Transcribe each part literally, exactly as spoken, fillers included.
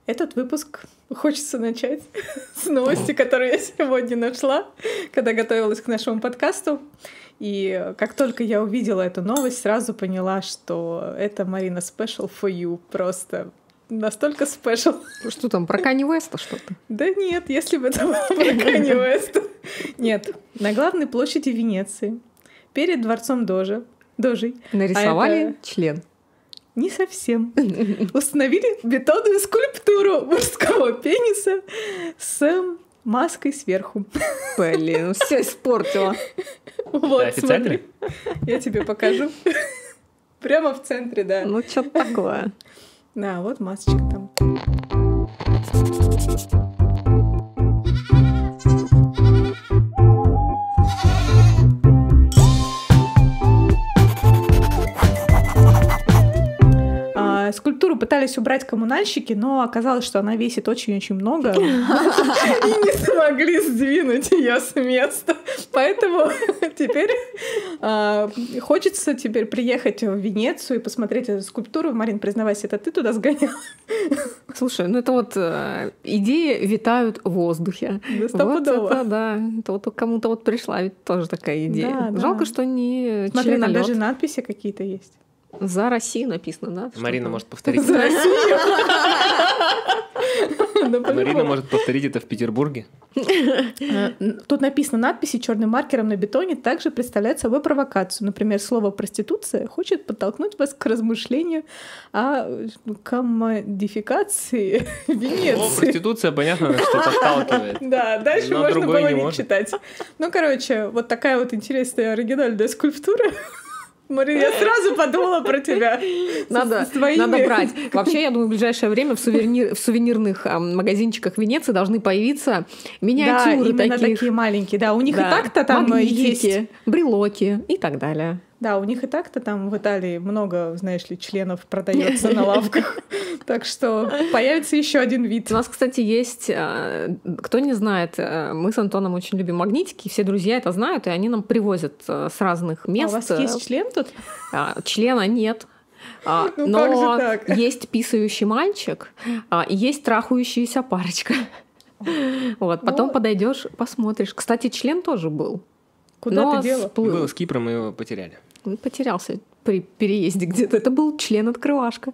Этот выпуск хочется начать с новости, которую я сегодня нашла, когда готовилась к нашему подкасту. И как только я увидела эту новость, сразу поняла, что это Марина Special for you. Просто настолько special. Что там, про Канье Уэста что-то? Да нет, если бы это было про Канье Уэста. Нет, на главной площади Венеции, перед дворцом Дожи, Дожей. Нарисовали а это... член. Не совсем. Установили бетонную скульптуру мужского пениса с маской сверху. Блин, все испортила. Вот, да, смотри. Я тебе покажу. Прямо в центре, да. Ну, что-то такое. Да, вот масочка там. Скульптуру пытались убрать коммунальщики, но оказалось, что она весит очень-очень много. И не смогли сдвинуть ее с места. Поэтому теперь хочется теперь приехать в Венецию и посмотреть эту скульптуру. Марин, признавайся, это ты туда сгоняла? Слушай, ну это вот идеи витают в воздухе. Да, стопудово. Вот это, да. Это вот кому-то вот пришла ведь тоже такая идея. Да, Жалко, да. что не Смотри, там членолёд. даже надписи какие-то есть. За Россию написано, да? Марина может повторить. За Россию. Марина может повторить это в Петербурге. Тут написано надписи черным маркером на бетоне также представляют собой провокацию. Например, слово «проституция» хочет подтолкнуть вас к размышлению о коммодификации Венеции. О, проституция, понятно, на что подталкивает. Да, дальше Но можно другое было не не может. читать. Ну, короче, вот такая вот интересная оригинальная скульптура. Марина, я сразу подумала про тебя. Надо, с твоими... надо брать. Вообще, я думаю, в ближайшее время в, сувенир, в сувенирных а, магазинчиках Венеции должны появиться миниатюры да, именно таких. такие маленькие. Да, у них Да. и так-то там Магнитики, есть. брелоки и так далее. Да, у них и так-то там в Италии много, знаешь ли, членов продается на лавках. Так что появится еще один вид. У нас, кстати, есть, э, кто не знает, э, мы с Антоном очень любим магнитики, все друзья это знают, и они нам привозят э, с разных мест. А у вас есть член тут? А, члена нет. А, Ну, но как же так? есть писающий мальчик, а, и есть трахающаяся парочка. Вот, потом Ну, подойдешь, посмотришь. Кстати, член тоже был. Куда но ты дела? сплыл. Был с Кипром, мы его потеряли. Он потерялся при переезде где-то. Это был член-открывашка.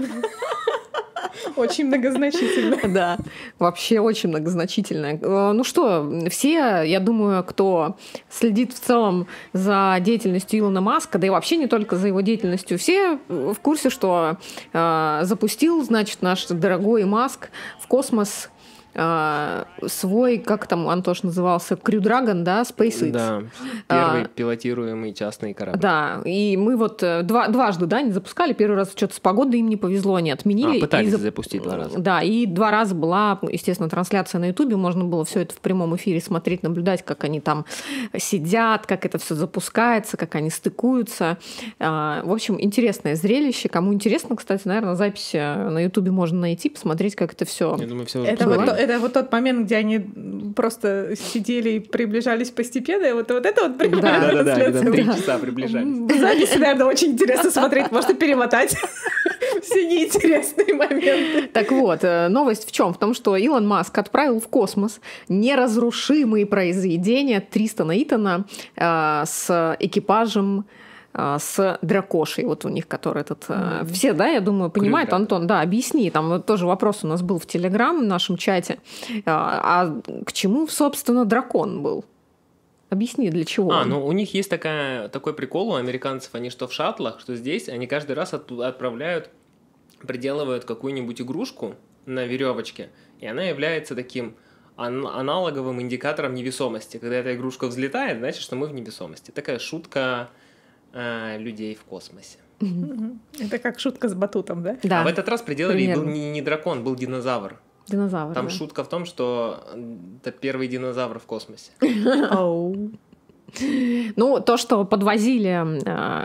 Очень многозначительно. Да, вообще очень многозначительно. Ну что, все, я думаю, кто следит в целом за деятельностью Илона Маска, да и вообще не только за его деятельностью, все в курсе, что э, запустил, значит, наш дорогой Маск в космос э, свой, как там, Антош, назывался, Crew Dragon, да, SpaceX. Да, первый А, пилотируемый частный корабль. Да, и мы вот э, два, дважды, да, не запускали. Первый раз что-то с погодой им не повезло, они отменили. А, пытались И зап- запустить два раза. Да, и два раза была, естественно, трансляция на Ютубе. Можно было все это в прямом эфире смотреть, наблюдать, как они там сидят, как это все запускается, как они стыкуются. А, В общем, интересное зрелище. Кому интересно, кстати, наверное, запись на Ютубе можно найти, посмотреть, как это все. Я думаю, все уже Это вот, посмотрели. то- это вот тот момент, где они просто сидели и приближались постепенно. И вот, вот это вот прямая Да-да-да, где-то трансляция. три часа приближались. Запись, наверное, очень интересно смотреть. Можно перемотать все неинтересные моменты. Так вот, э, новость в чем? В том, что Илон Маск отправил в космос неразрушимые произведения Тристана Итана э, с экипажем, э, с дракошей. Вот у них, который этот... э, Все, да, я думаю, понимают. Крю-дракон. Антон, да, объясни. Там вот тоже вопрос у нас был в Телеграм, в нашем чате. Э, А к чему, собственно, дракон был? Объясни, для чего А, он. ну у них есть такая, такой прикол у американцев, они что в шаттлах, что здесь, они каждый раз от- отправляют, приделывают какую-нибудь игрушку на веревочке, и она является таким ан- аналоговым индикатором невесомости. Когда эта игрушка взлетает, значит, что мы в невесомости. Такая шутка э, людей в космосе. Мгм. Это как шутка с батутом, да? Да, А в этот раз приделали, и был примерно. не, не дракон, был динозавр. динозавр. Там да. шутка в том, что это первый динозавр в космосе. Оу. Ну, то, что подвозили э,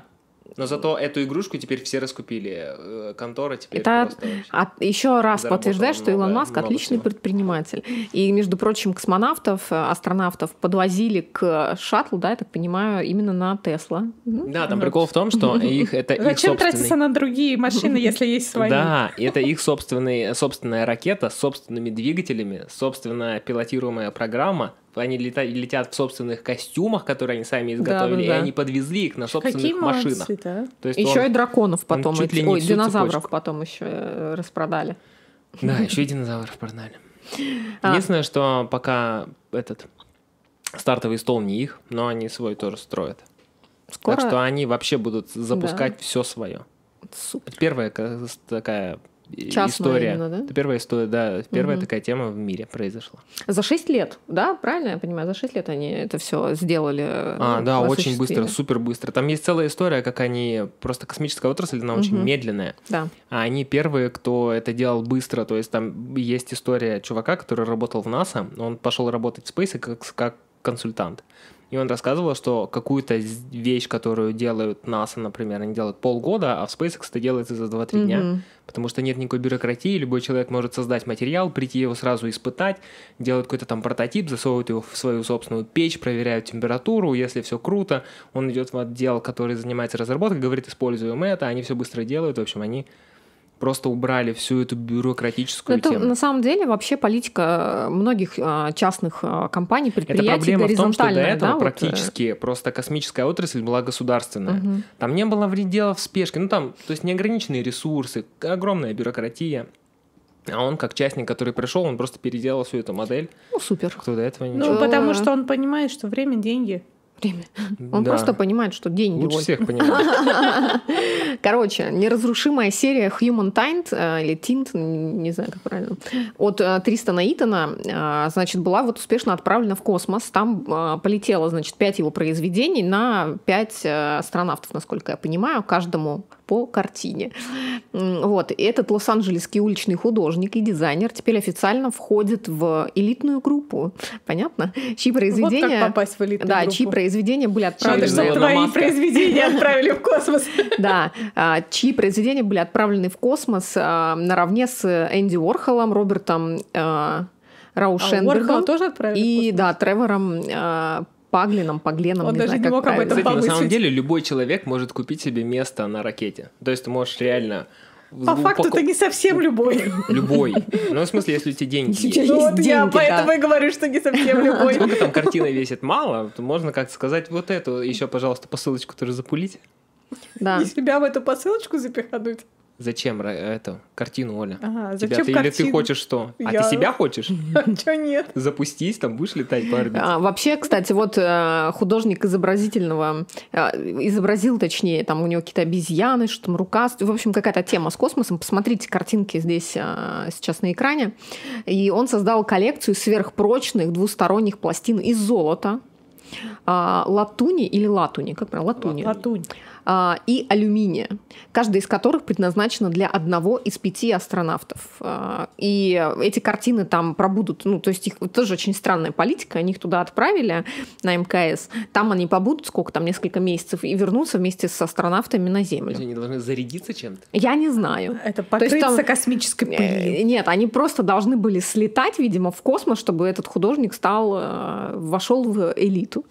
Но зато эту игрушку теперь все раскупили. Контора теперь Это просто вообще от, еще раз заработала подтверждает, что много- Илон Маск много отличный всего. предприниматель. И, между прочим, космонавтов, э, астронавтов подвозили к шаттлу, да, я так понимаю, именно на Тесла. Мгм. Да, там прикол в том, что их это их Зачем тратиться собственный... на другие машины, если есть свои? Да, это их собственный, собственная ракета с собственными двигателями, собственная пилотируемая программа. Они лета- летят в собственных костюмах, которые они сами изготовили, Да-да-да. и они подвезли их на собственных Какие машинах. молодцы, да? То есть Еще он- и драконов потом, чуть ли эти- не ой, всю динозавров цепочку. потом еще э, распродали. Да, еще и динозавров продали. А. Единственное, что пока этот стартовый стол не их, но они свой тоже строят. Скоро... Так что они вообще будут запускать все свое. Супер. Это первая ка- такая Частная история. именно, да? Это первая история, да, первая Мгм. такая тема в мире произошла. За шесть лет, да, правильно я понимаю? За шесть лет они это все сделали. А, э, да, очень осуществили. быстро, супер быстро. Там есть целая история, как они просто космическая отрасль, она очень Мгм. медленная. Да. А они первые, кто это делал быстро. То есть там есть история чувака, который работал в НАСА. Он пошел работать в SpaceX как, как консультант. И он рассказывал, что какую-то з- вещь, которую делают НАСА, например, они делают полгода, а в SpaceX это делается за два-три дня. Мгм. Потому что нет никакой бюрократии, любой человек может создать материал, прийти его сразу испытать, делают какой-то там прототип, засовывают его в свою собственную печь, проверяют температуру, если все круто, он идет в отдел, который занимается разработкой, говорит, используем это, они все быстро делают, в общем, они просто убрали всю эту бюрократическую Это тему. на самом деле вообще политика многих а, частных а, компаний, Это предприятий проблема в том, что до горизонтальная, этого да, вот, э, практически просто космическая отрасль была государственная. Мгм. Там не было вре- дела в спешке. Ну, там, то есть неограниченные ресурсы, огромная бюрократия. А он, как частник, который пришел, он просто переделал всю эту модель. Ну, супер. Кто до этого не Ну, Чё? потому что он понимает, что время — деньги. Время. Он Да. просто понимает, что деньги. Лучше вот. всех понимает. Короче, неразрушимая серия Human Tint, э, или Tint, н- не знаю, как правильно, от э, Тристана Итона, э, значит, была вот успешно отправлена в космос. Там э, полетело, значит, пять его произведений на пять э, астронавтов, насколько я понимаю, каждому по картине. М, Вот. И этот лос-анджелесский уличный художник и дизайнер теперь официально входит в элитную группу. Понятно? Чьи произведения... Вот как попасть в элитную Да, группу. чьи произведения были Надо, отправлены... Через чтобы Илона твои Маска. произведения отправили в космос. Да, а, чьи произведения были отправлены в космос а, наравне с Энди Уорхолом, Робертом а, А Уорхола Раушенбергом тоже отправили в и, космос? да, Тревором а, Паглином, Пагленом, Он не даже знаю, не как мог об этом правильно. Кстати, на самом помыслить. деле любой человек может купить себе место на ракете. То есть ты можешь реально... По в- факту поку- это не совсем любой. Любой. Ну, в смысле, если у тебя деньги Если у тебя есть. Ну есть вот я деньги, поэтому да. и говорю, что не совсем любой. Сколько там картина весит? Мало. То можно как-то сказать, вот эту еще, пожалуйста, посылочку тоже запулить. Да. И себя в эту посылочку запихануть. Зачем ра- эту картину, Оля? Ага, Тебя зачем ты, или ты картину? хочешь что? А Я- ты себя хочешь? А чё нет? Запустись, там будешь летать по орбите. А, вообще, кстати, вот э, художник изобразительного э, изобразил, точнее, там у него какие-то обезьяны, что там рука, в общем, какая-то тема с космосом. Посмотрите картинки здесь э, сейчас на экране. И он создал коллекцию сверхпрочных двусторонних пластин из золота, а, латуни или латуни, как правильно, латуни, Латунь. а, и алюминия, каждая из которых предназначена для одного из пяти астронавтов. А, И эти картины там пробудут, ну, то есть их тоже очень странная политика, они их туда отправили на эм ка эс, там они побудут сколько там, несколько месяцев, и вернутся вместе с астронавтами на Землю. Они должны зарядиться чем-то. Я не знаю. Это То есть покрыться там- космической Э, пылью. Нет, они просто должны были слетать, видимо, в космос, чтобы этот художник стал, э, вошел в элиту.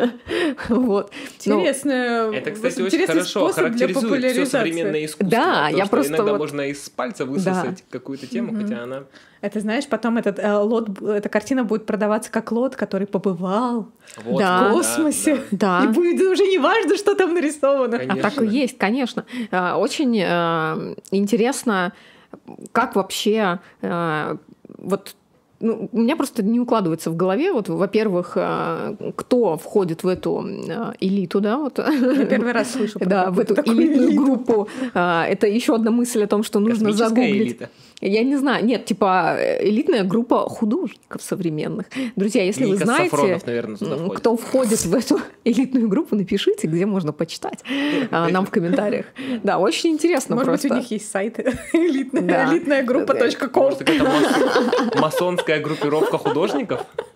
Вот. Ну, Интересно. Это, кстати, вот очень интересный хорошо способ для характеризует все популяризации. современное искусство. Да, Потому я что просто иногда вот- можно из пальца высосать какую-то тему, хотя она... Это знаешь, потом этот э, лот, эта картина будет продаваться как лот, который побывал Вот, Да. в вот, космосе. Да. И будет уже не важно, что там нарисовано. Конечно. А так и есть, конечно. Э, Очень э, интересно, как вообще э, вот ну, у меня просто не укладывается в голове, вот, во-первых, э, кто входит в эту э, элиту, да, вот. Я первый раз слышу про Да, в эту такую элитную элиту. группу. А, Это еще одна мысль о том, что нужно Космическая загуглить. элита. Я не знаю, нет, типа элитная группа художников современных. Друзья, если вы Ника знаете, Сафронов, наверное, туда м, входит. кто входит в эту элитную группу, напишите, где можно почитать а, нам в комментариях. Да, очень интересно Может просто. быть, у них есть сайт элитная, Да. элитная группа точка ком. Может, какая-то мас- масонская группировка художников?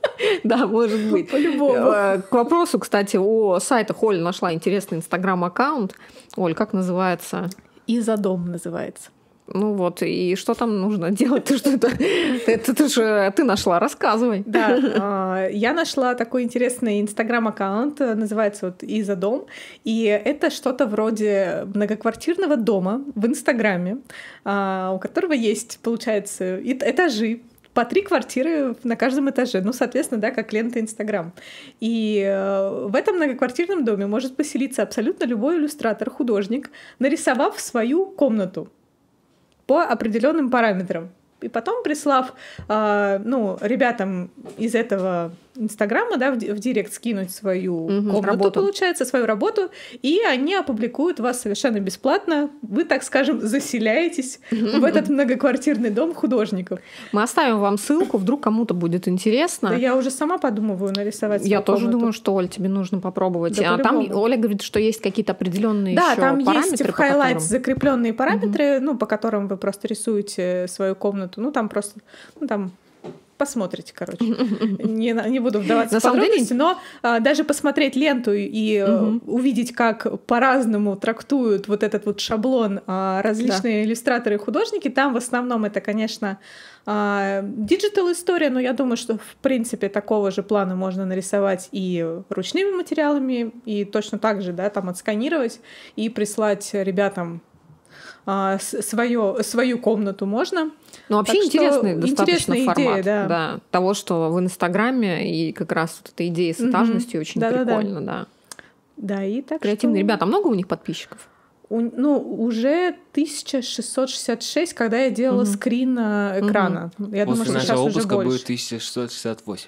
Да, может быть. По-любому. К вопросу, кстати, о сайтах. Оля нашла интересный инстаграм-аккаунт. Оль, как называется? Изодом называется. Ну вот, и что там нужно делать? Ты что это? Это же ты нашла, рассказывай. Да, я нашла такой интересный инстаграм-аккаунт, называется вот Изодом, и это что-то вроде многоквартирного дома в Инстаграме, у которого есть, получается, этажи, по три квартиры на каждом этаже. Ну, соответственно, да, как лента Инстаграм. И в этом многоквартирном доме может поселиться абсолютно любой иллюстратор, художник, нарисовав свою комнату по определенным параметрам. И потом, прислав э, ну, ребятам из этого Инстаграма, да, в, в директ скинуть свою угу, комнату, работу. Получается, свою работу, и они опубликуют вас совершенно бесплатно. Вы, так скажем, заселяетесь в этот многоквартирный дом художников. Мы оставим вам ссылку, вдруг кому-то будет интересно. Да я уже сама подумываю нарисовать свою Я комнату. Тоже думаю, что, Оль, тебе нужно попробовать. Да, а там Оля говорит, что есть какие-то определенные да, еще там параметры, есть в хайлайт закрепленные параметры, угу. ну, по которым вы просто рисуете свою комнату. Ну, там просто... Ну, там посмотрите, короче. Не, не буду вдаваться На в подробности, деле... но а, даже посмотреть ленту и угу. увидеть, как по-разному трактуют вот этот вот шаблон а, различные да. иллюстраторы и художники, там в основном это, конечно, диджитал-история, но я думаю, что в принципе такого же плана можно нарисовать и ручными материалами, и точно так же, да, там отсканировать и прислать ребятам а, свою, свою комнату можно. Ну, вообще так интересный достаточно формат идея, да. Да, того, что в Инстаграме, и как раз вот эта идея с этажностью mm-hmm. очень да, прикольно, да. Да, да и так Креативные что... ребята. А много у них подписчиков? У, ну, уже тысяча шестьсот шестьдесят шесть, когда я делала mm-hmm. скрин экрана. Mm-hmm. Я После думаю, что сейчас нашего уже выпуска больше. будет тысяча шестьсот шестьдесят восемь.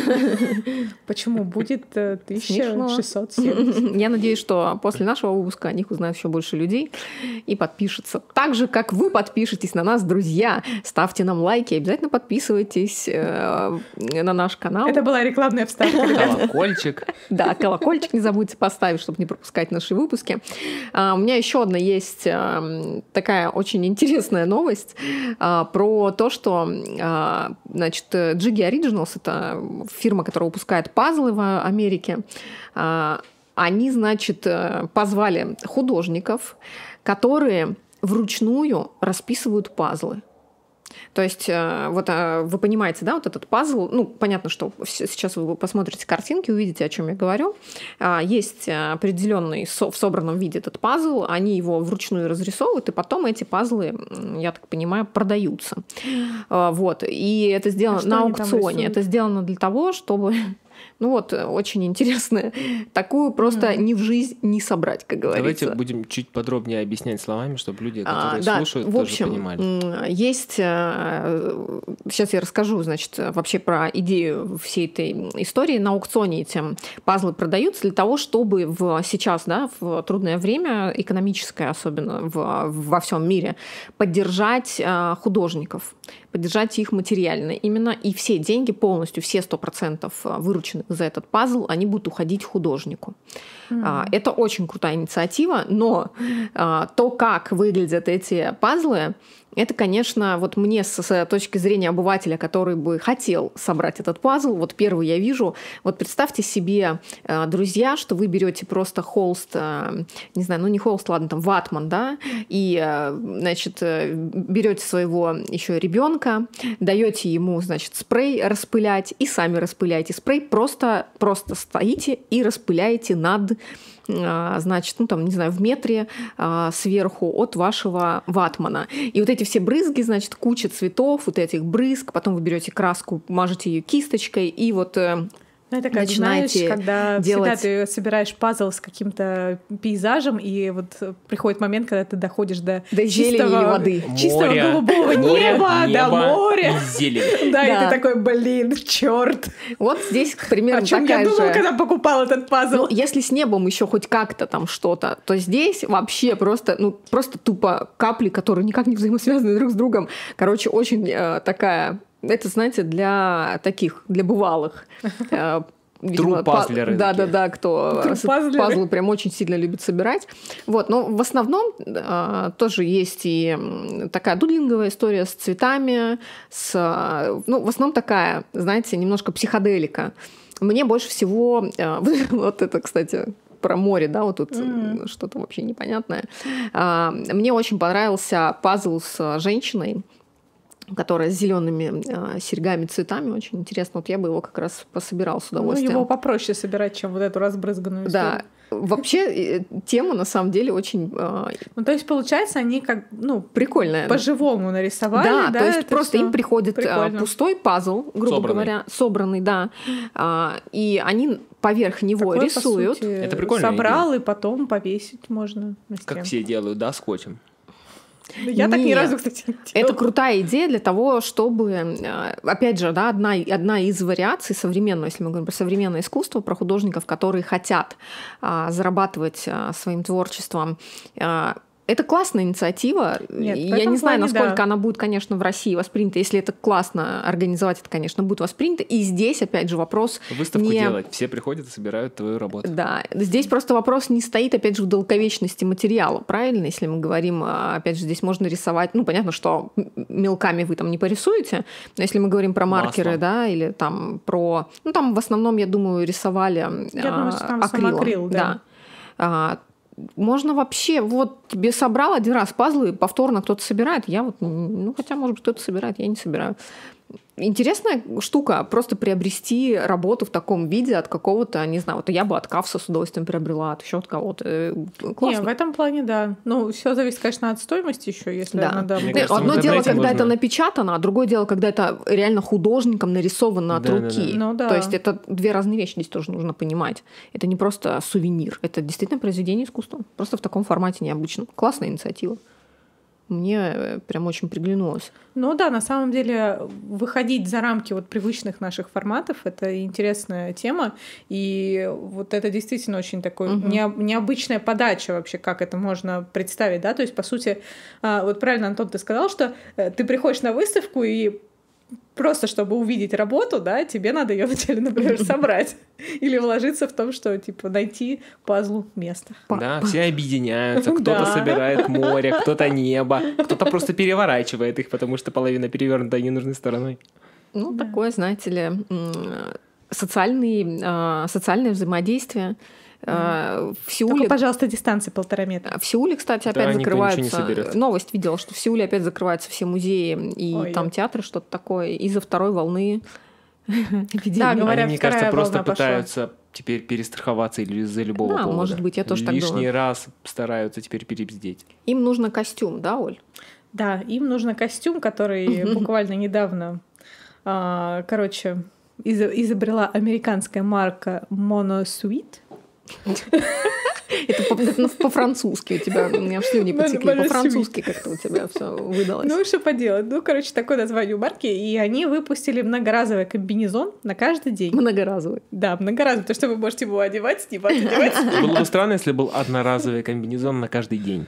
Почему? Будет тысяча шестьсот семьдесят. Я надеюсь, что после нашего выпуска о них узнают еще больше людей и подпишутся. Так же, как вы подпишетесь на нас, друзья. Ставьте нам лайки, обязательно подписывайтесь на наш канал. Это была рекламная вставка. Колокольчик. Да, колокольчик не забудьте поставить, чтобы не пропускать наши выпуски. У меня еще одна есть такая очень интересная новость про то, что, значит, Jiggy Originals — это фирма, которая выпускает пазлы в Америке, они, значит, позвали художников, которые вручную расписывают пазлы. То есть, вот вы понимаете, да, вот этот пазл, ну, понятно, что сейчас вы посмотрите картинки, увидите, о чем я говорю. Есть определенный в собранном виде этот пазл, они его вручную разрисовывают, и потом эти пазлы, я так понимаю, продаются. Вот. И это сделано а на аукционе. Это сделано для того, чтобы... Ну вот, очень интересно. Такую просто mm. ни в жизнь не собрать, как говорится. Давайте будем чуть подробнее объяснять словами, чтобы люди, которые а, да, слушают, в общем, тоже понимали. Есть... Сейчас я расскажу, значит, вообще про идею всей этой истории. На аукционе эти пазлы продаются для того, чтобы в, сейчас, да, в трудное время, экономическое особенно, в, во всем мире, поддержать художников, поддержать их материально именно, и все деньги полностью, все сто процентов вырученных за этот пазл, они будут уходить художнику. Mm-hmm. Это очень крутая инициатива, но то, как выглядят эти пазлы, это, конечно, вот мне с точки зрения обывателя, который бы хотел собрать этот пазл, вот первый я вижу, вот представьте себе, друзья, что вы берете просто холст, не знаю, ну не холст, ладно, там ватман, да, и, значит, берете своего еще ребенка, даете ему, значит, спрей распылять и сами распыляете спрей, просто, просто стоите и распыляете над, значит, ну там, не знаю, в метре а, сверху от вашего ватмана. И вот эти все брызги, значит, куча цветов, вот этих брызг, потом вы берете краску, мажете ее кисточкой, и вот... Ну, это как, знаешь, когда делать... всегда ты собираешь пазл с каким-то пейзажем, и вот приходит момент, когда ты доходишь до, до чистого, воды. чистого море, голубого море, неба, небо до моря. И зелень. Да, да, и ты такой, блин, черт. Вот здесь примерно такая же. О чем я думала, же. когда покупал этот пазл. Ну, если с небом еще хоть как-то там что-то, то здесь вообще просто, ну, просто тупо капли, которые никак не взаимосвязаны друг с другом. Короче, очень э, такая... Это, знаете, для таких, для бывалых. видимо, Тру-пазлеры да, да, такие. да, кто Тру-пазлеры. пазлы прям очень сильно любит собирать. Вот, но в основном а, тоже есть и м, такая дудлинговая история с цветами, с, а, ну, в основном такая, знаете, немножко психоделика. Мне больше всего, а, вот это, кстати, про море, да, вот тут mm. что-то вообще непонятное. А, мне очень понравился пазл с женщиной, которая с зелеными э, серьгами, цветами. Очень интересно. Вот я бы его как раз пособирал с удовольствием. Ну, его попроще собирать, чем вот эту разбрызганную историю. Да. Вообще э, тема на самом деле очень... Э, ну, то есть, получается, они как, ну, прикольная. По-живому нарисовали, да? да? То есть просто им приходит прикольно. Пустой пазл, грубо собранный. говоря, собранный, да. А, и они поверх него Такой, рисуют. по сути, Это прикольно. Собрал, и потом повесить можно на стену. Как все делают, да, скотчем? Я Нет, так ни разу, кстати, не делала. Это крутая идея для того, чтобы, опять же, да, одна, одна из вариаций современного, если мы говорим про современное искусство, про художников, которые хотят а, зарабатывать а, своим творчеством. А, это классная инициатива. Нет, я не знаю, плане, насколько да. она будет, конечно, в России воспринята. Если это классно организовать, это, конечно, будет воспринято. И здесь, опять же, вопрос... Выставку не... делать. Все приходят и собирают твою работу. Да. Здесь просто вопрос не стоит, опять же, в долговечности материала. Правильно? Если мы говорим, опять же, здесь можно рисовать... Ну, понятно, что мелками вы там не порисуете. Но если мы говорим про маркеры, Маслом. да, или там про... Ну, там в основном, я думаю, рисовали Я думаю, что там акрилом. самоакрил, да. Да. А, можно вообще, вот тебе собрал один раз пазлы, повторно кто-то собирает, я вот, ну хотя, может быть, кто-то собирает, я не собираю. Интересная штука, просто приобрести работу в таком виде от какого-то, не знаю, вот я бы от Кавса с удовольствием приобрела, от еще от кого-то. Классно. Не, в этом плане, да. Ну, все зависит, конечно, от стоимости еще, если да. надо... Мне кажется, Одно в дело, интернете когда можно- это напечатано, а другое дело, когда это реально художником нарисовано от Да, да, руки. да. Ну да. То есть это две разные вещи здесь тоже нужно понимать. Это не просто сувенир, это действительно произведение искусства. Просто в таком формате необычном. Классная инициатива. Мне прям очень приглянулось. Ну да, на самом деле выходить за рамки вот привычных наших форматов — это интересная тема, и вот это действительно очень такой Мгм. нео- необычная подача вообще, как это можно представить, да, то есть по сути, а, вот правильно, Антон, ты сказал, что э, ты приходишь на выставку и просто чтобы увидеть работу, да, тебе надо ее вначале, например, собрать или вложиться в том, что типа найти пазлу место. Да, все объединяются. Кто-то Да. собирает море, кто-то небо, кто-то просто переворачивает их, потому что половина перевернута ненужной стороной. Ну, Да. такое, знаете ли, м, социальный, а, социальное взаимодействие. А, В Сеуле, Только, пожалуйста, дистанция полтора метра. в Сеуле, кстати, Да, опять никто ничего не закрываются. соберет. Новость видела, что в Сеуле опять закрываются все музеи и Ой, там да. театры, что-то такое, из-за второй волны эпидемии. Да, говорят, Они, мне вторая кажется, просто волна пошла. пытаются теперь перестраховаться или из-за любого Да, повода. может быть, я тоже так Лишний думаю. раз стараются теперь перебздеть. Им нужно костюм, да, Оль? Да, им нужен костюм, который буквально недавно, а, короче, из- изобрела американская марка Monosuite. Это по- это по-французски у тебя, у меня в слюни Моно- потекли, Monosuite. по-французски как-то у тебя все выдалось. Ну, что поделать. Ну, короче, такое название у марки. И они выпустили многоразовый комбинезон на каждый день. Многоразовый. Да, многоразовый, потому что вы можете его одевать, снимать, одевать. Было бы странно, если был одноразовый комбинезон на каждый день.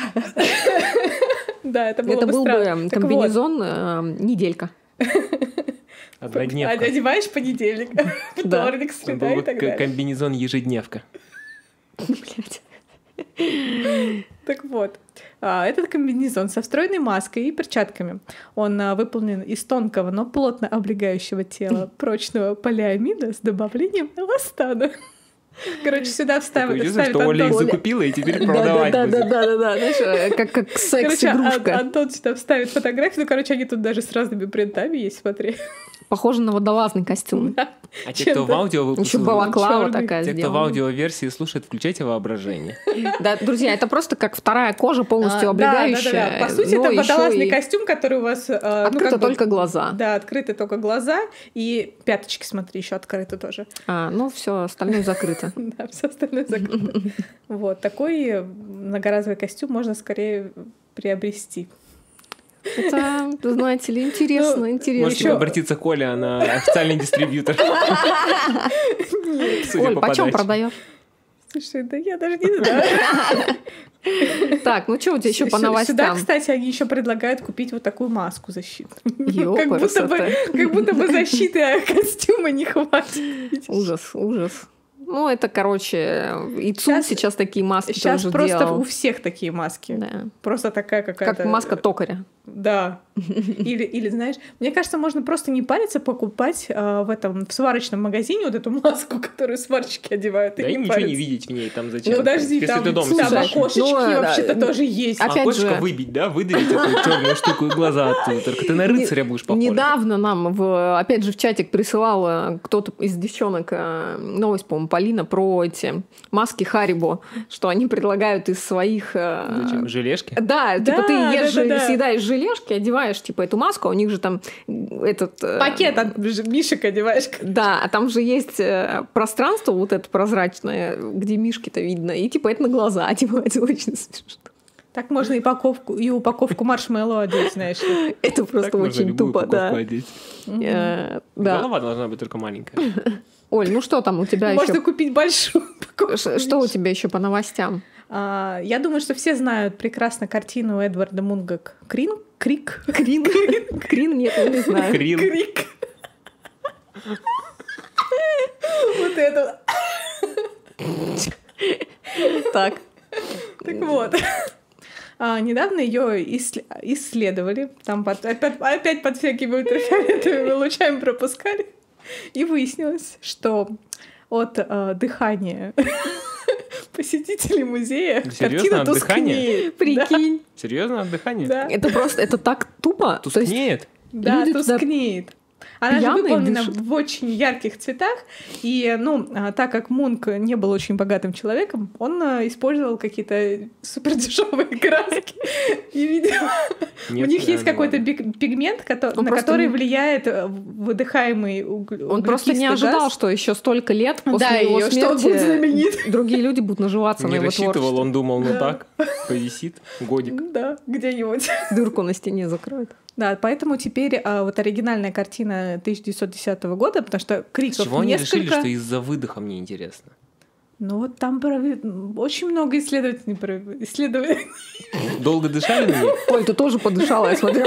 Да, это было Это бы был странно. бы Так вот, комбинезон э, неделька. Однодневка. одеваешь понедельник, Да. вторник, Это среда был и бы так к- далее. комбинезон ежедневка. Блядь. Так вот, а, этот комбинезон со встроенной маской и перчатками. Он а, выполнен из тонкого, но плотно облегающего тела прочного полиамида с добавлением эластана. Короче, сюда Такое вставят, чувство, вставит что Оля их Антон. закупила и теперь продавать Да, да, будет. да, да, да, знаешь, э, как, как Короче, Ан- секс-игрушка. Антон сюда вставит фотографию. Ну, короче, они тут даже с разными принтами есть, смотри. Похоже на водолазный костюм. А те, кто в аудио Еще выпустил, балаклава Чёрный. такая те, кто в сделана. аудиоверсии слушает, включайте воображение. Да, друзья, это просто как вторая кожа, полностью А, да, облегающая. да, да, да. По сути, но это ещё водолазный и костюм, который у вас... а, ну, Открыто как бы- только глаза. Да, открыты только глаза. И пяточки, смотри, еще открыты тоже. А, ну все, остальное закрыто. Да, все остальное закрыто. Вот, такой многоразовый костюм можно скорее приобрести. Это, знаете ли, интересно, Ну, интересно. Можете Ещё- обратиться к Оле, она официальный дистрибьютор. Судя Оль, по почем подаче. продаешь? Слушай, да я даже не знаю. Так, ну что у тебя еще по новостям? Сюда, кстати, они еще предлагают купить вот такую маску защитную. Как будто бы, как будто бы защиты костюма не хватит. Ужас, ужас. Ну, это, короче, и ЦУМ сейчас такие маски сейчас тоже просто делал. У всех такие маски. Да. Просто такая какая-то... Как маска токаря. Да. Или, или, знаешь, мне кажется, можно просто не париться, покупать э, в этом в сварочном магазине вот эту маску, которую сварщики одевают. Да и ничего париться. Не видеть в ней там зачем. Ну, подожди, если там, ты дома там сидишь. окошечки ну, вообще-то да, тоже есть. Опять окошко же... выбить, да, выдавить эту черную штуку и глаза оттуда. Только ты на рыцаря будешь похож. Недавно нам, в, опять же, в чатик присылала кто-то из девчонок новость, по-моему, Полина, про эти маски Харибо, что они предлагают из своих... Зачем? Желешки? Да, да, типа ты ешь, да, да, да. съедаешь желешки, одеваешь типа эту маску, а у них же там этот... Пакет от мишек одеваешь. Да, а там же есть пространство вот это прозрачное, где мишки-то видно, и типа это на глаза одевается, очень смешно. Так можно и упаковку, и упаковку маршмеллоу одеть, знаешь. Это просто очень тупо, да. Голова должна быть только маленькая. Оль, ну что там у тебя еще? Можно купить большую упаковку. Что у тебя еще по новостям? А, я думаю, что все знают прекрасно картину Эдварда Мунга «Крин». Крик. Крин. Крин, нет, я не знаю. Крин. Крик. Вот это. Так. Так вот. А, недавно ее исследовали. Там под, опять, опять под всякими ультрафиолетовыми лучами пропускали. И выяснилось, что от э, дыхания посетителей музея картина тускнеет. Прикинь. Да. Серьезно, от дыхания? Да. Это просто, это так тупо. Тускнеет? Да, тускнеет. Она же выполнена дышат. в очень ярких цветах, и, ну, так как Мунк не был очень богатым человеком, он использовал какие-то супердешевые краски, и, видимо, Нет, у них есть да, какой-то ладно. пигмент, который, Он на просто который не- влияет выдыхаемый угле- Он просто не углекислый ожидал, газ. что еще столько лет после Да, его и что он смерти будет знаменит. другие люди будут наживаться на Не его рассчитывал, творчестве. он думал, ну Да. так, повисит годик. Да, где-нибудь. Дырку на стене закроет. Да, поэтому теперь а, вот оригинальная картина тысяча девятьсот десятого года, потому что С криков чего они несколько. решили, что из-за выдоха, мне интересно? Ну вот там прови- очень много исследователей прови- исследователей. Долго дышали на ней? Ой, ты тоже подышала, я смотрю.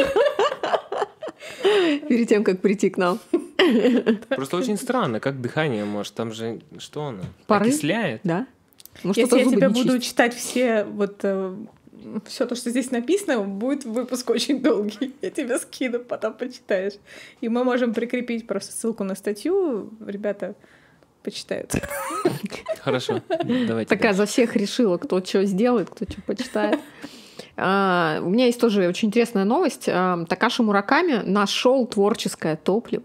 Перед тем, как прийти к нам. Просто очень странно, как дыхание может, там же, что оно? Пары? Окисляет? Да? Может, Если кто-то я зубы тебе не буду чистит. читать все вот все то, что здесь написано, будет выпуск очень долгий. Я тебе скину, потом почитаешь. И мы можем прикрепить просто ссылку на статью. Ребята почитают. Хорошо, давайте. Такая дальше. за всех решила, кто что сделает, кто что почитает. А, У меня есть тоже очень интересная новость. А, Такаши Мураками нашел творческое топливо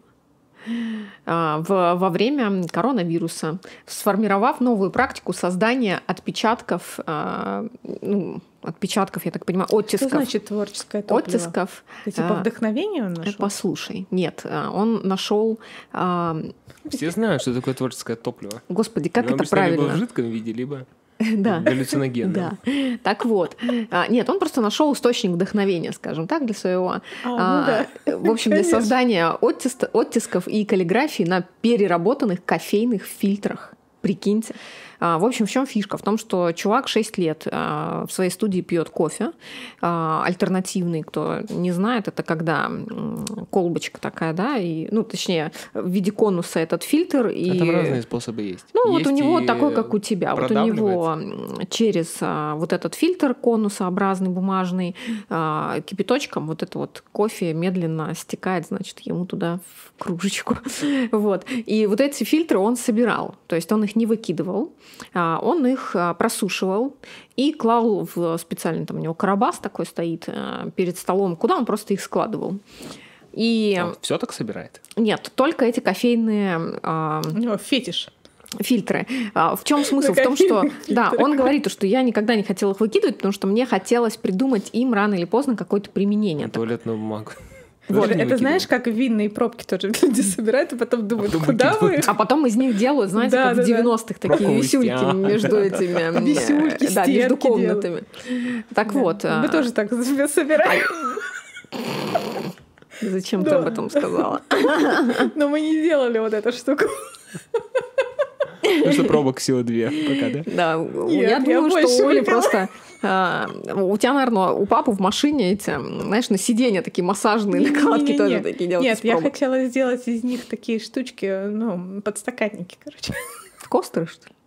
а, в- во время коронавируса, сформировав новую практику создания отпечатков, а, ну, отпечатков, я так понимаю, Что оттисков. значит творческое топливо? Оттисков. Это типа а, вдохновение он нашел? Послушай, нет, а, он нашел, а, Все знают, что такое творческое топливо. господи, как Оно это обычно либо правильно? в жидком виде, либо Да. галлюциногенном. Да. Так вот. А, Нет, он просто нашел источник вдохновения, скажем так, для своего. А, ну а, да. В общем, для Конечно. создания оттис- оттисков и каллиграфии на переработанных кофейных фильтрах. Прикиньте. А, В общем, в чем фишка? В том, что чувак шесть лет а, в своей студии пьет кофе. а, Альтернативный, кто не знает, это когда м, колбочка такая, да, и, ну, точнее, в виде конуса этот фильтр. А И... там разные способы есть. Ну, вот Есть у него и такой, как у тебя. Вот у него продавливается. м, через а, вот этот фильтр конусообразный, бумажный, а, кипяточком вот это вот кофе медленно стекает, значит, ему туда в кружечку. Вот. И вот эти фильтры он собирал. То есть он их не выкидывал, а, он их а, просушивал и клал в специальный, там у него карабас такой стоит а, перед столом, куда он просто их складывал. И Все так собирает? нет, только эти кофейные а, У него фетиш. фильтры. А, В чем смысл? В том, что кофейные да, фильтры. он говорит, что я никогда не хотел их выкидывать, потому что мне хотелось придумать им рано или поздно какое-то применение. Так, Туалетную бумагу. Вот, Тоже не это знаешь, выкидывал. как винные пробки тоже люди собирают, и потом думают, потом куда вы? выкидывают. А потом из них делают, знаете, Да, как да, в да. девяностых такие Проковые висюльки стены. между Да, этими э, Висюльки, да, между стенки комнатами. Так Да. вот, Мы а, тоже так себе собираем. зачем ты Да. об этом сказала? Но мы не делали вот эту штуку. Потому что пробок всего две пока, да? Да, Нет, я думаю, больше что у Оли выпила. просто... а, у тебя, наверное, у папы в машине эти, знаешь, на сиденье такие массажные накладки Не-не-не. тоже такие делают. Нет, из я пробок. хотела сделать из них такие штучки, ну, подстаканники, короче. Костеры, что ли?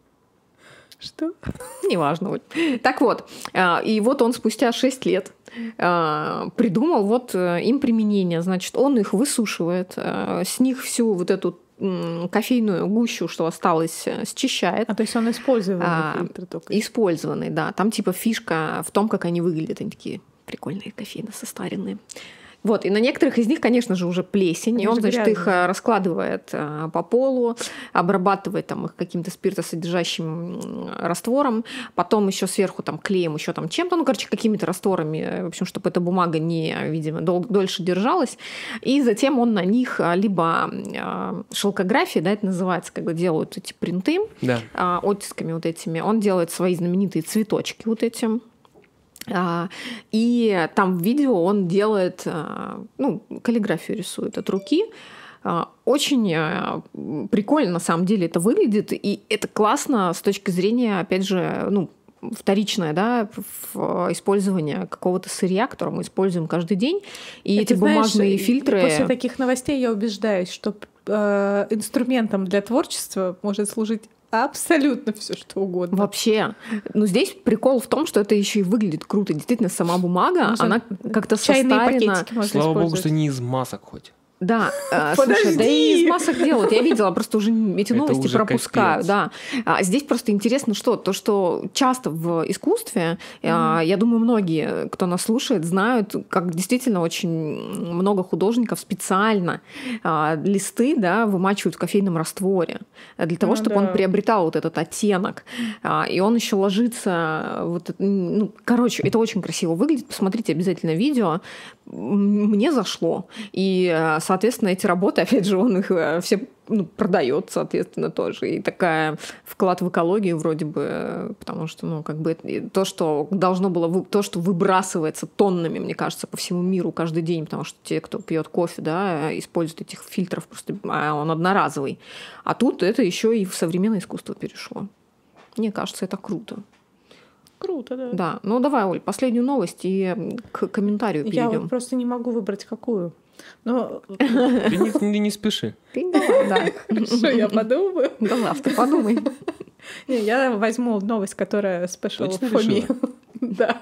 Что? Неважно. Оль. Так вот, а, и вот он спустя шесть лет а, придумал вот э, им применение. Значит, он их высушивает, а, с них всю вот эту м, кофейную гущу, что осталось, э, счищает. А то есть он использовал А, фильтры только. Использованный, да. Там типа фишка в том, как они выглядят. Они такие прикольные, кофейно-состаренные. Вот, и на некоторых из них, конечно же, уже плесень, Они и он, же значит, их грязные. а, раскладывает а, по полу, обрабатывает там их каким-то спиртосодержащим м, раствором, потом еще сверху там клеем, еще там чем-то, ну, короче, какими-то растворами, в общем, чтобы эта бумага не, видимо, дол- дольше держалась, и затем он на них а, либо а, шелкография, да, это называется, когда делают эти принты, Да. а, оттисками вот этими, он делает свои знаменитые цветочки вот этим. А, и там в видео он делает, а, ну, каллиграфию рисует от руки. А, Очень а, прикольно, на самом деле, это выглядит. И это классно с точки зрения, опять же, ну, вторичное, да, в- использование какого-то сырья, которое мы используем каждый день. И Это, эти знаешь, бумажные и фильтры... После таких новостей я убеждаюсь, что э, инструментом для творчества может служить абсолютно все, что угодно. Вообще. Но здесь прикол в том, что это еще и выглядит круто. Действительно, сама бумага, Можно она как-то чайные состарена. пакетики можно Слава богу, использовать. что не из масок хоть. Да, э, слушай, да и Подожди! из масок делают. Я видела, просто уже эти Это новости уже пропускаю. капец. Да. А здесь просто интересно, что то, что часто в искусстве, а, я думаю, многие, кто нас слушает, знают, как действительно очень много художников специально а, листы, да, вымачивают в кофейном растворе для того, Ну чтобы да. он приобретал вот этот оттенок. А, и он еще ложится. Вот, ну, короче, это очень красиво выглядит. Посмотрите обязательно видео. М, Мне зашло. И, э, соответственно, эти работы, опять же, он их э, все ну, продает, соответственно, тоже. И такая вклад в экологию вроде бы, э, потому что, ну, как бы это- и то, что должно было, вы- то, что выбрасывается тоннами, мне кажется, по всему миру каждый день, потому что те, кто пьет кофе, да, э, используют этих фильтров, просто а он одноразовый. А тут это еще и в современное искусство перешло. Мне кажется, это круто. Круто, да. Да. Ну, давай, Оль, последнюю новость и к комментарию Я перейдем. вот просто не могу выбрать какую. Но Ты не, не- не спеши. Ты давай, да. хорошо, я подумаю. Да завтра подумай. Не, я возьму новость, которая special Точно for me. решила? Да.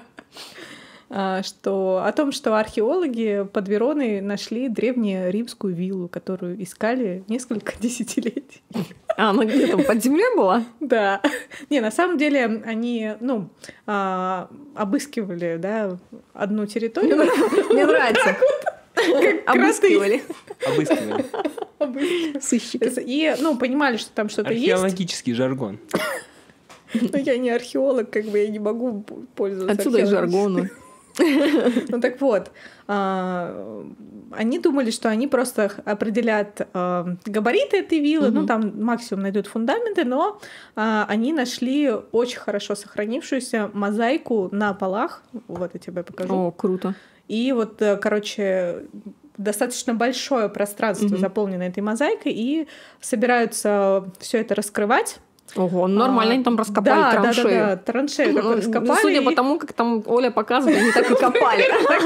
А, Что о том, что археологи под Вероной нашли древнеримскую виллу, которую искали несколько десятилетий. А, она где там под землей была? Да. Не, на самом деле они, ну, а, обыскивали, да, одну территорию. Мне нравится. Обыскивали. Обыскивали. Обыскивали. Сыщики. И, ну, понимали, что там что-то есть. Археологический жаргон. Но я не археолог, как бы я не могу пользоваться Отсюда и археологическим. жаргону. Ну так вот, а, они думали, что они просто определят а, габариты этой виллы, Мгм. ну там максимум найдут фундаменты, но а, они нашли очень хорошо сохранившуюся мозаику на полах, вот я тебе покажу. О, круто. И вот, э, короче, достаточно большое пространство Мгм. заполнено этой мозаикой, и собираются все это раскрывать. Ого, ну нормально А, они там раскопали да, траншею. Да, да, да, траншею такую Ну, раскопали. Судя и- по тому, как там Оля показывает, они так и копали.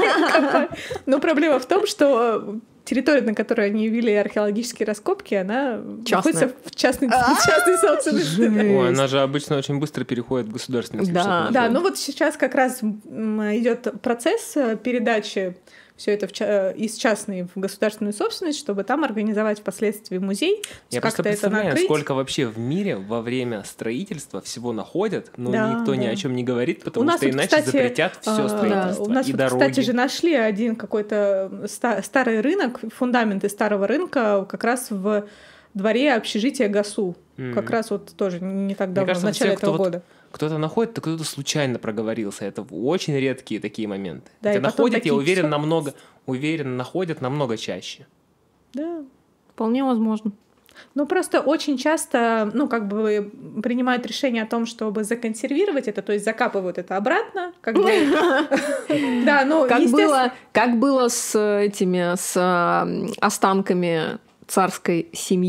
Но проблема в том, что территория, на которой они вели археологические раскопки, она Частная. находится в частной, в частной собственности. Ой, она же обычно очень быстро переходит в государственный. если Да. что-то Да, находит. ну вот сейчас как раз идет процесс э, передачи все это в ча- из частной в государственную собственность, чтобы там организовать впоследствии музей, Я просто как-то это представляю, накрыть. сколько вообще в мире во время строительства всего находят, но Да, никто ни да. о чем не говорит, потому У нас что вот, иначе кстати, запретят все а, строительство У нас, и вот, дороги. кстати же, нашли один какой-то ста- старый рынок, фундаменты старого рынка как раз в дворе общежития ГАСУ. Мгм. Как раз вот тоже не так Мне давно, кажется, в начале все, кто этого вот года. Кто-то находит, то кто-то случайно проговорился. Это очень редкие такие моменты. Да, Хотя и потом находят, я такие уверен, чё? намного, уверен, находят намного чаще. Да. Вполне возможно. Ну, просто очень часто, ну, как бы принимают решение о том, чтобы законсервировать это, то есть закапывают это обратно, как бы. Да, ну, Как естественно. было, как было с этими, с а, останками царской семьи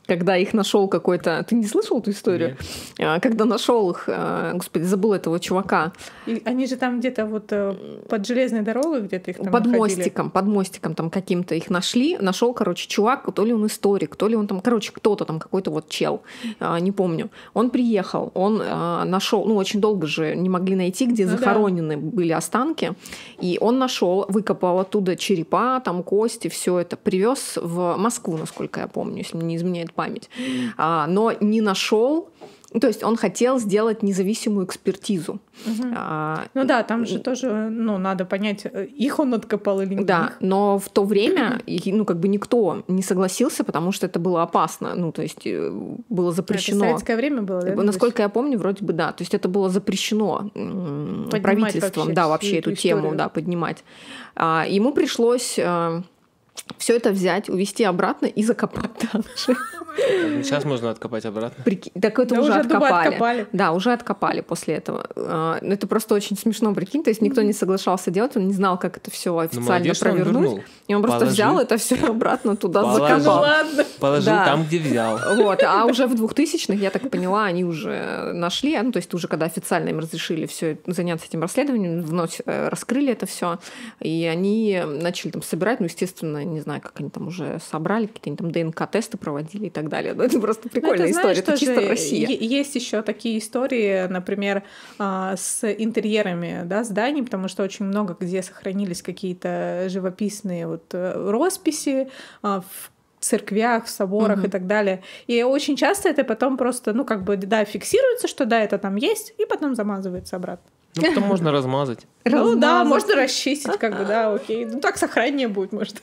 когда их нашел какой-то... Ты не слышал эту историю? Нет. Когда нашел их, господи, забыл этого чувака. И они же там где-то вот под железной дорогой где-то их там Под находили. мостиком, под мостиком там каким-то их нашли. Нашел, короче, чувак, то ли он историк, то ли он там, короче, кто-то там, какой-то вот чел, не помню. Он приехал, он нашел, ну, очень долго же не могли найти, где ну, захоронены да. были останки. И он нашел, выкопал оттуда черепа, там кости, все это, привез в Москву, насколько я помню, если мне не изменяет память. А, но не нашел. То есть он хотел сделать независимую экспертизу. Угу. А, ну да, там же тоже, ну, надо понять, их он откопал или нет. Да, но в то время, ну, как бы никто не согласился, потому что это было опасно. Ну, то есть было запрещено. Это советское время было, да? Насколько я помню, вроде бы да. То есть это было запрещено поднимать правительством, вообще, да, вообще эту, эту тему, да, поднимать. А, ему пришлось все это взять, увезти обратно и закопать дальше. Сейчас можно откопать обратно. Прики... Так это да уже, уже откопали. откопали. Да, уже откопали после этого. Это просто очень смешно, прикинь. То есть никто не соглашался делать, он не знал, как это все официально молодец, провернуть. Он и он просто Положи. взял это все обратно туда, Положил. закопал. Ладно. Положил да. там, где взял. Вот. А уже в двухтысячных, я так поняла, они уже нашли, ну, то есть уже когда официально им разрешили все заняться этим расследованием, вновь раскрыли это все, и они начали там собирать, ну, естественно, не знаю, как они там уже собрали, какие-то там ДНК-тесты проводили и так далее. Это просто прикольная ну, история, это чисто Россия. Есть еще такие истории, например, с интерьерами, да, зданий, потому что очень много где сохранились какие-то живописные вот росписи в церквях, в соборах uh-huh. и так далее. И очень часто это потом просто, ну, как бы, да, фиксируется, что да, это там есть, и потом замазывается обратно. Ну, потом можно размазать. Ну, да, можно расчистить, как бы, да, окей. Ну, так сохраннее будет, может.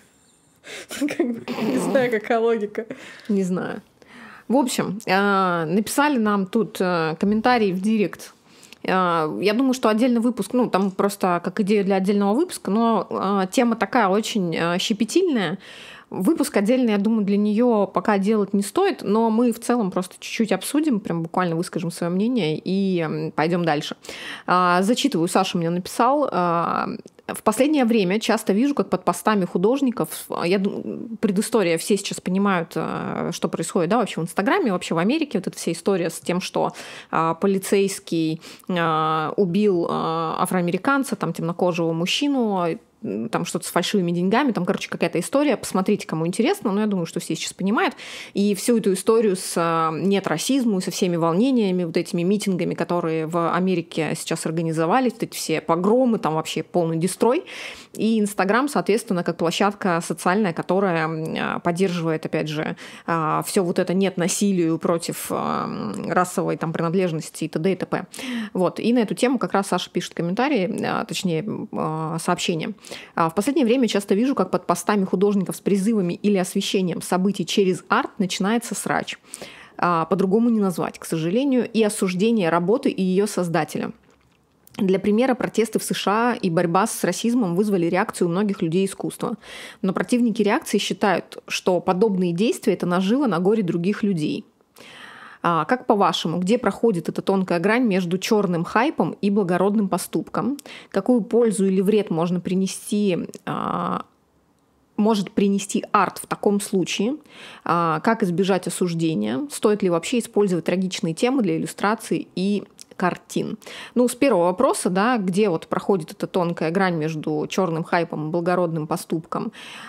Не знаю, какая логика. Не знаю. В общем, написали нам тут комментарий в директ. Я думаю, что отдельный выпуск, ну, там просто как идея для отдельного выпуска, но тема такая очень щепетильная. Выпуск отдельный, я думаю, для нее пока делать не стоит, но мы в целом просто чуть-чуть обсудим, прям буквально выскажем свое мнение и пойдем дальше. Зачитываю, Саша мне написал. В последнее время часто вижу, как под постами художников, я думаю, предыстория, все сейчас понимают, что происходит, да, вообще в Инстаграме, вообще в Америке, вот эта вся история с тем, что полицейский убил афроамериканца, там, темнокожего мужчину, там что-то с фальшивыми деньгами, там, короче, какая-то история, посмотрите, кому интересно, но я думаю, что все сейчас понимают. И всю эту историю с нет расизму, со всеми волнениями, вот этими митингами, которые в Америке сейчас организовались, вот эти все погромы, там вообще полный дестрой. И Инстаграм, соответственно, как площадка социальная, которая поддерживает, опять же, все вот это нет насилию против расовой там принадлежности и т.д. и т.п. Вот. И на эту тему как раз Саша пишет комментарии, точнее, сообщение. В последнее время часто вижу, как под постами художников с призывами или освещением событий через арт начинается срач. По-другому не назвать, к сожалению, и осуждение работы и ее создателя. Для примера, протесты в США и борьба с расизмом вызвали реакцию у многих людей искусства. Но противники реакции считают, что подобные действия – это наживо на горе других людей. А как по-вашему, где проходит эта тонкая грань между черным хайпом и благородным поступком? Какую пользу или вред можно принести, а, может принести арт в таком случае? А, как избежать осуждения? Стоит ли вообще использовать трагичные темы для иллюстрации и картин? Ну, с первого вопроса, да, где вот проходит эта тонкая грань между черным хайпом и благородным поступком,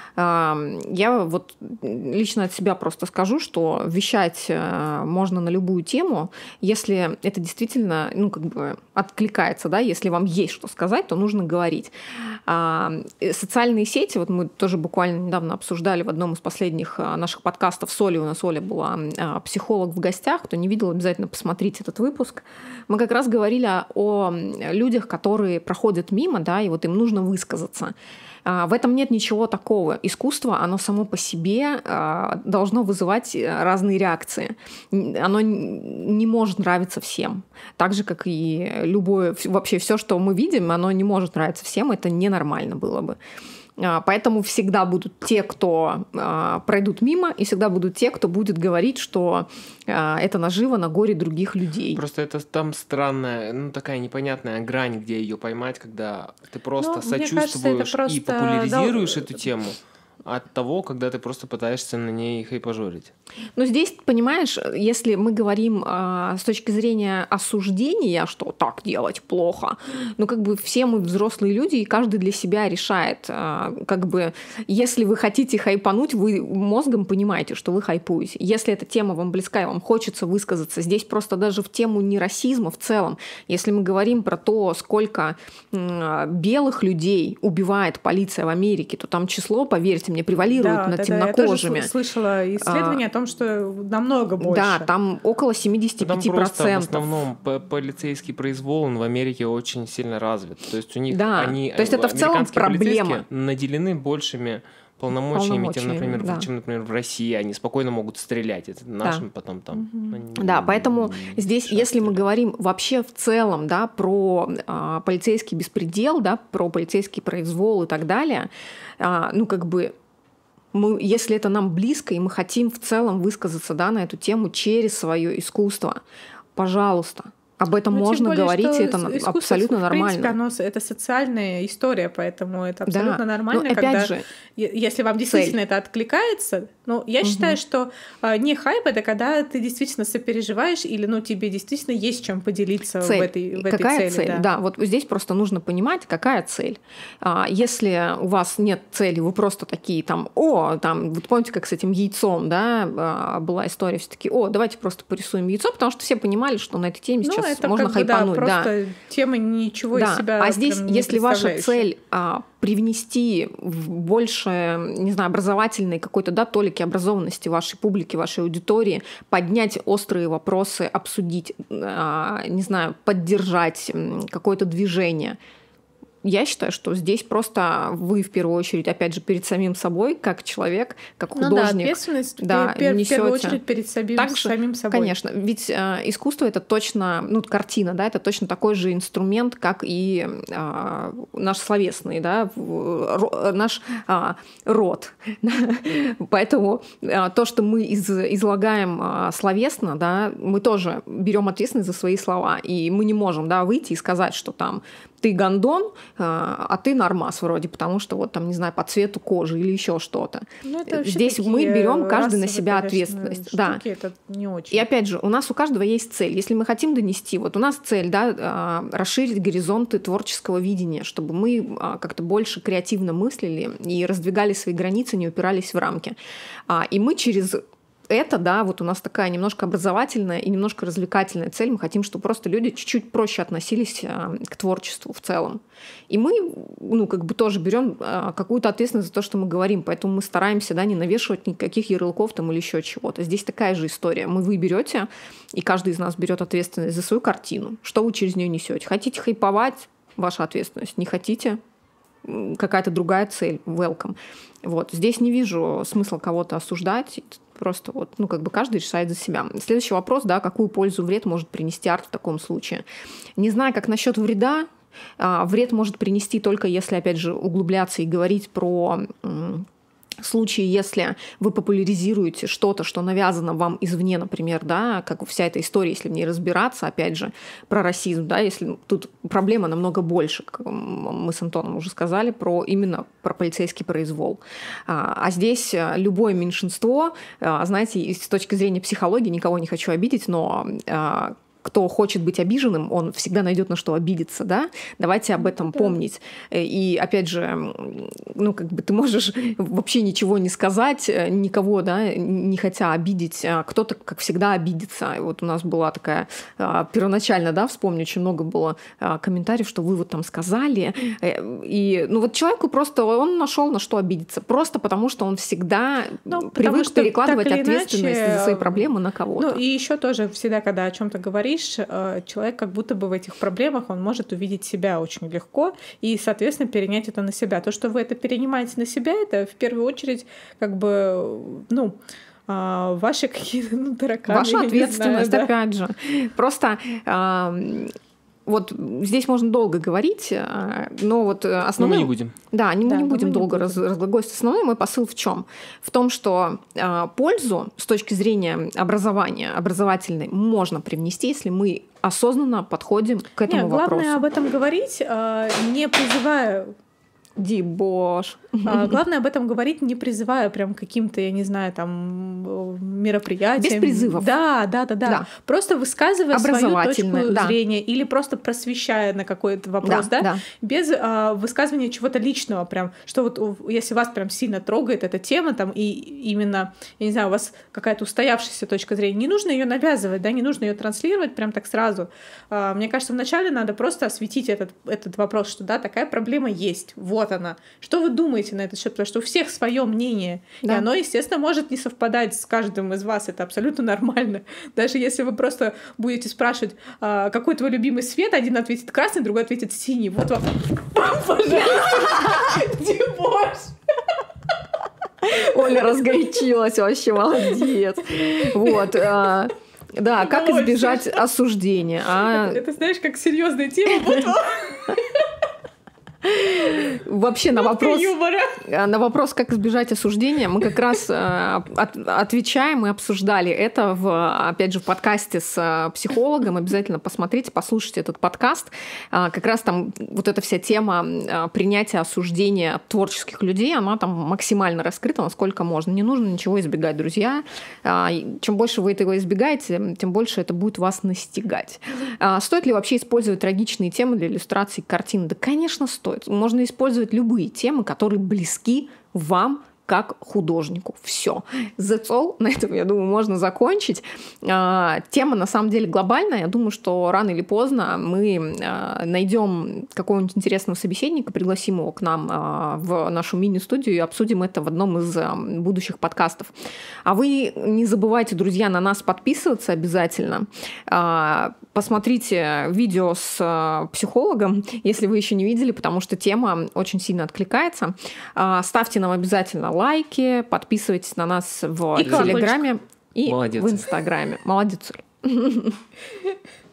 я вот лично от себя просто скажу, что вещать можно на любую тему, если это действительно, ну, как бы откликается, да, если вам есть что сказать, то нужно говорить. Социальные сети, вот мы тоже буквально недавно обсуждали в одном из последних наших подкастов с Олей, у нас Оля была психолог в гостях, кто не видел, обязательно посмотрите этот выпуск. Мы как раз говорили о людях, которые проходят мимо, да, и вот им нужно высказаться. В этом нет ничего такого. Искусство, оно само по себе должно вызывать разные реакции. Оно не может нравиться всем. Так же, как и любое, вообще все, что мы видим, оно не может нравиться всем. Это ненормально было бы. Поэтому всегда будут те, кто э, пройдут мимо, и всегда будут те, кто будет говорить, что э, это наживо на горе других людей. Просто это там странная, ну такая непонятная грань, где ее поймать, когда ты просто ну, сочувствуешь кажется, просто, и популяризируешь да, эту тему. от того, когда ты просто пытаешься на ней хайпажорить. Но здесь, понимаешь, если мы говорим а, с точки зрения осуждения, что так делать плохо, ну как бы все мы взрослые люди, и каждый для себя решает. А, как бы, если вы хотите хайпануть, вы мозгом понимаете, что вы хайпуете. Если эта тема вам близка, и вам хочется высказаться, здесь просто даже в тему не расизма в целом. Если мы говорим про то, сколько м, белых людей убивает полиция в Америке, то там число, поверьте мне, превалирует Да, над да, темнокожими. Да, я тоже слышала исследование а, о том, что намного больше. Да, там около семьдесят пять процентов. Там просто в основном полицейский произвол он в Америке очень сильно развит. То есть у них да. они, то есть это в целом проблема. Наделены большими полномочиями, тем, например, да. чем, например, в России. Они спокойно могут стрелять. Это нашим да. потом там... Угу. Они, да, поэтому здесь, если шастали. мы говорим вообще в целом, да, про а, полицейский беспредел, да, про полицейский произвол и так далее, а, ну, как бы мы, если это нам близко, и мы хотим в целом высказаться, да, на эту тему через свое искусство, пожалуйста. Об этом ну, можно более, говорить, и это абсолютно в нормально. В принципе, оно, это социальная история, поэтому это абсолютно да. нормально, ну, когда, же, если вам действительно цель. это откликается. Ну, я угу. считаю, что а, не хайп — это когда ты действительно сопереживаешь или, ну, тебе действительно есть чем поделиться цель. в этой, в этой какая цели. цель? Да. да, вот здесь просто нужно понимать, какая цель. А, если у вас нет цели, вы просто такие там, о, там, вот помните, как с этим яйцом, да, была история, все таки, о, давайте просто порисуем яйцо, потому что все понимали, что на этой теме ну, сейчас это можно как бы, хайпануть. Да, просто да. тема ничего да. из себя А здесь, не если ваша цель а, привнести в больше, не знаю, образовательной какой-то, да, толики образованности вашей публики, вашей аудитории, поднять острые вопросы, обсудить, а, не знаю, поддержать какое-то движение. Я считаю, что здесь просто вы в первую очередь, опять же, перед самим собой, как человек, как художник. Ну да, ответственность да, в, пер- в первую несёте. очередь перед самим, так же, самим собой. Конечно, ведь э, искусство — это точно, ну, картина, да, это точно такой же инструмент, как и э, наш словесный, да, ро, наш э, род. Поэтому э, то, что мы из, излагаем э, словесно, да, мы тоже берем ответственность за свои слова, и мы не можем, да, выйти и сказать, что там ты гондон, а ты нормас вроде, потому что вот там, не знаю, по цвету кожи или еще что-то. Ну, здесь мы берем каждый на себя ответственность. Да. Это не очень. И опять же, у нас у каждого есть цель. Если мы хотим донести, вот у нас цель, да, расширить горизонты творческого видения, чтобы мы как-то больше креативно мыслили и раздвигали свои границы, не упирались в рамки. И мы через это, да, вот у нас такая немножко образовательная и немножко развлекательная цель. Мы хотим, чтобы просто люди чуть-чуть проще относились к творчеству в целом. И мы, ну, как бы тоже берем какую-то ответственность за то, что мы говорим. Поэтому мы стараемся, да, не навешивать никаких ярлыков там или еще чего-то. Здесь такая же история. Мы вы берете, и каждый из нас берет ответственность за свою картину. Что вы через нее несете? Хотите хайповать? Ваша ответственность. Не хотите? Какая-то другая цель. Welcome. Вот. Здесь не вижу смысла кого-то осуждать. Просто вот, ну, как бы каждый решает за себя. Следующий вопрос, да, какую пользу, вред может принести арт в таком случае? Не знаю, как насчет вреда. А, вред может принести только если, опять же, углубляться и говорить про м- случаи, если вы популяризируете что-то, что навязано вам извне, например, да, как вся эта история, если в ней разбираться, опять же, про расизм, да, если тут проблема намного больше, как мы с Антоном уже сказали, про именно про полицейский произвол. А, а здесь любое меньшинство, знаете, с точки зрения психологии, никого не хочу обидеть, но кто хочет быть обиженным, он всегда найдет на что обидеться, да? Давайте об этом да. помнить. И опять же, ну, как бы ты можешь вообще ничего не сказать, никого, да, не хотя обидеть, кто-то, как всегда, обидится. И вот у нас была такая первоначально, да, вспомню, очень много было комментариев, что вы вот там сказали, и, ну, вот человеку просто, он нашел на что обидеться, просто потому что он всегда ну, привык что перекладывать ответственность иначе... за свои проблемы на кого-то. Ну, и еще тоже всегда, когда о чем-то говоришь, человек как будто бы в этих проблемах он может увидеть себя очень легко и, соответственно, перенять это на себя. То, что вы это перенимаете на себя, это в первую очередь как бы, ну, ваши какие-то ну, тараканы. Ваша ответственность, знаю, опять же. Просто... Вот здесь можно долго говорить, но вот основной... Но мы не будем. Да, не, мы да, не будем мы долго не будем. разглагольствовать. Основной мой посыл в чем? В том, что э, пользу с точки зрения образования, образовательной, можно привнести, если мы осознанно подходим к этому Нет, главное вопросу. об этом говорить, э, не призывая Дебош. А, главное об этом говорить, не призывая прям к каким-то, я не знаю, там, мероприятиям. Без призывов. Да, да, да, да. Да. Просто высказывая свою точку да. зрения или просто просвещая на какой-то вопрос, да, да? да. Без а, высказывания чего-то личного прям, что вот если вас прям сильно трогает эта тема, там, и именно, я не знаю, у вас какая-то устоявшаяся точка зрения, не нужно ее навязывать, да, не нужно ее транслировать прям так сразу. А, мне кажется, вначале надо просто осветить этот, этот вопрос, что да, такая проблема есть, вот она. Что вы думаете на этот счет? Потому что у всех свое мнение, да. И оно, естественно, может не совпадать с каждым из вас, это абсолютно нормально. Даже если вы просто будете спрашивать, а, какой твой любимый цвет, один ответит красный, другой ответит синий. Вот вам, пожалуйста, Дебош. Оля разгорячилась, вообще молодец. Вот. А, да, как избежать осуждения? А... Это, это знаешь, как серьезная тема. Вот вам. Вообще на вопрос, на вопрос, как избежать осуждения, мы как раз от, отвечаем и обсуждали это, в, опять же, в подкасте с психологом. Обязательно посмотрите, послушайте этот подкаст. Как раз там вот эта вся тема принятия осуждения творческих людей, она там максимально раскрыта, насколько можно. Не нужно ничего избегать, друзья. Чем больше вы этого избегаете, тем больше это будет вас настигать. Стоит ли вообще использовать трагичные темы для иллюстрации картин? Да, конечно, стоит. Можно использовать любые темы, которые близки вам как художнику. Все. That's all. На этом, я думаю, можно закончить. А, тема, на самом деле, глобальная. Я думаю, что рано или поздно мы а, найдем какого-нибудь интересного собеседника, пригласим его к нам а, в нашу мини-студию и обсудим это в одном из а, будущих подкастов. А вы не забывайте, друзья, на нас подписываться обязательно. А, посмотрите видео с а, психологом, если вы еще не видели, потому что тема очень сильно откликается. А, ставьте нам обязательно лайки, подписывайтесь на нас в и Телеграме и Молодец. В Инстаграме. Молодец, Оль.